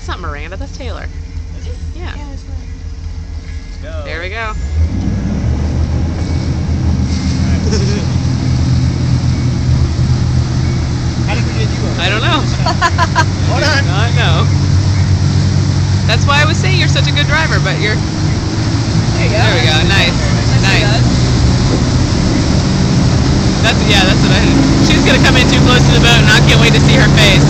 That's not Miranda, that's Taylor. Is it? Yeah. Yeah, that's right. Let's go. There we go. How did we get you over? I don't know. Hold on. I know. That's why I was saying you're such a good driver, but you're... There you go. There we go. Nice. Nice. That's what I... She's going to come in too close to the boat and I can't wait to see her face.